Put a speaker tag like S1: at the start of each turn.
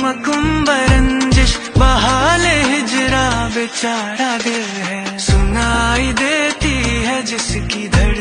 S1: मकुम्ब रंजिश बहाले हिजरा बेचारा दिल है, सुनाई देती है जिसकी धड़कन